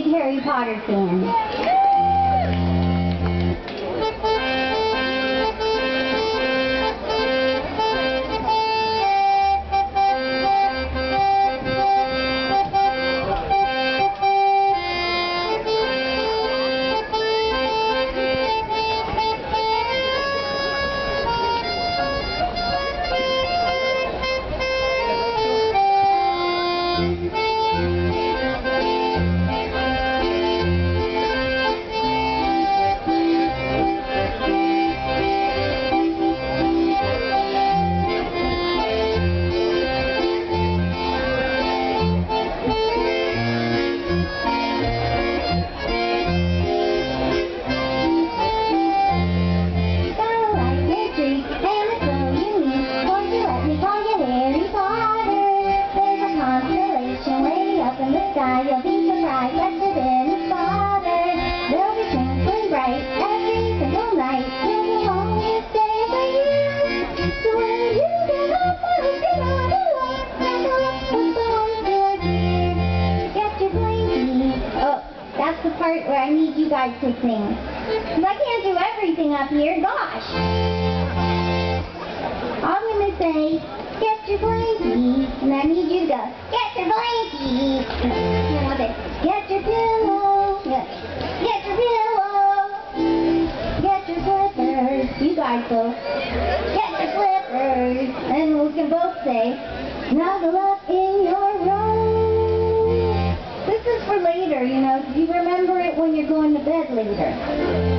big Harry Potter fan. You'll be surprised that you've been spotted. They'll be twinkling bright every single night. You'll be home to stay for you. So when you get up, I'll get on the light. Snuggle up with boys who are dear. Get your blankie. Oh, that's the part where I need you guys to sing. 'Cause I can't do everything up here. Gosh. I'm going to say, get your blankie. And I need you to go, get your blankie. Get your pillow. Get your pillow. Get your slippers. You guys go. Get your slippers. And we can both say, snuggle up in your robe. This is for later, you know. You remember it when you're going to bed later.